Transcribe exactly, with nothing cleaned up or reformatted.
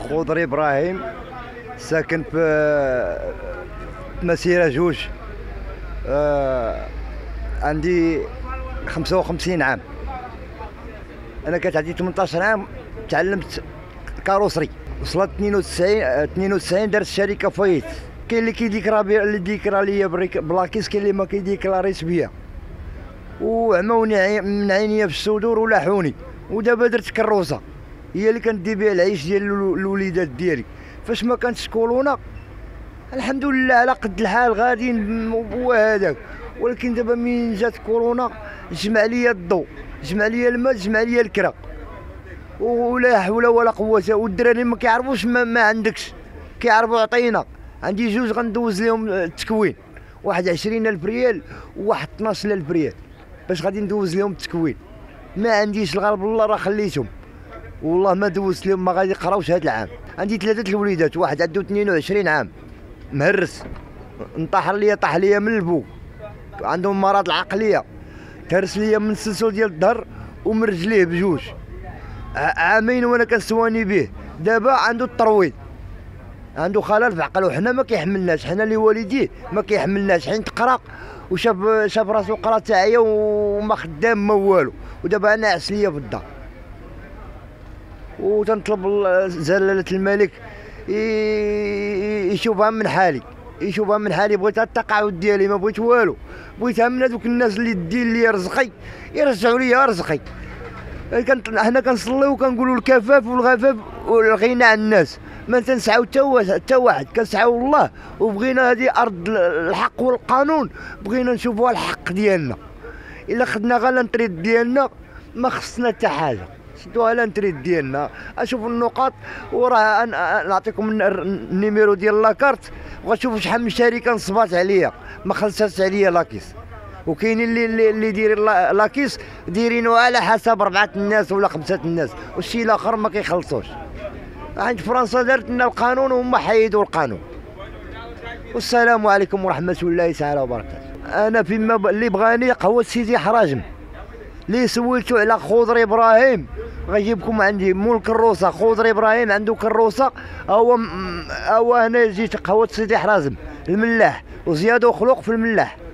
خضر إبراهيم، ساكن في مسيرة جوج. آه عندي خمسة وخمسين عام. أنا كانت عندي ثمنطاش عام تعلمت كاروسري، وصلت اثنين وتسعين اثنين وتسعين درت الشركة فايت. كاين اللي كيديكرا اللي ديكرا ليا بلاكيس، كاين اللي ما كيديكراريش بيا، وعموني من عينيا في الصدور ولاحوني. ودابا درت كروسه هي اللي كندي بها العيش ديال الوليدات ديالي. فاش ما كانتش كورونا الحمد لله على قد الحال غاديين وهذاك، ولكن دابا من جات كورونا جمع ليا الضوء، جمع ليا الماء، جمع ليا الكرا، ولا حول ولا قوه. والدراري ما كيعرفوش ما, ما عندكش، كيعرفوا عطينا. عندي جوج غندوز لهم التكوين، واحد عشرين ألف ريال وواحد اثناش ألف ريال باش غادي ندوز لهم التكوين. ما عنديش الغالب الله راه خليتهم، والله ما دوزت لهم، ما غادي يقراوش هذا العام. عندي ثلاثه الوليدات، واحد عنده اثنين وعشرين عام مهرس، انطحر ليا طاح ليا من الفوق، عندهم مرض العقليه، تهرس ليا من السلسل ديال الظهر ومن رجليه بجوج. عامين وانا كنسواني به. دابا عنده الترويض، عنده خلل في عقله، وحنا ما كيحملناش، حنا اللي والديه ما كيحملناش. حين تقرا وشاف شاف راسو قرا تاعيا وما خدام ما والو، ودابا انا عس ليا في الدار. وتنطلب جلاله الملك يشوفها من حالي، يشوفها من حالي. بغيت التقاعد ديالي، ما بغيت والو، بغيتها من هذوك الناس اللي دير لي رزقي يرجعوا لي رزقي. حنا كنصليو وكنقولوا الكفاف والغفاف والغنى عن الناس، ما تنسعوا حتى واحد، كنسعوا الله. وبغينا هذه ارض الحق والقانون، بغينا نشوفوا الحق ديالنا. الا خدنا غير الانتريد ديالنا ما خصنا حتى حاجه، شدوها الانتريد ديالنا. اشوف النقاط، وراه نعطيكم النيميرو ديال لاكارت، وغتشوفوا شحال من شركه نصبات عليا ما خلصاتش عليا لاكيس. وكاينين اللي اللي دايرين لاكيس دايرينو على حسب اربعه الناس ولا خمسه الناس، والشيء الاخر ما كيخلصوش. عند فرنسا دارت لنا القانون وهم حيدوا القانون. والسلام عليكم ورحمه الله تعالى وبركاته. انا فيما اللي بغاني قهوه سيدي حراجم، اللي سولتو على خضر ابراهيم غيجيبكم عندي مول كروسه. خضر ابراهيم عنده كروسه، هو هو هنا جيت قهوه سيدي حرازم الملاح، وزياد وخلوق في الملاح.